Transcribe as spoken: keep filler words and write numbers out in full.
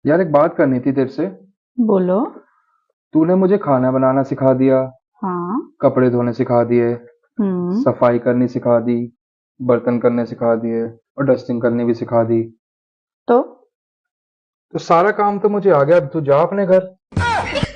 यार एक बात करनी थी तेरे से। बोलो। तूने मुझे खाना बनाना सिखा दिया, हाँ। कपड़े धोने सिखा दिए, हम्म। सफाई करनी सिखा दी, बर्तन करने सिखा दिए और डस्टिंग करनी भी सिखा दी। तो तो सारा काम तो मुझे आ गया, अब तू जा अपने घर।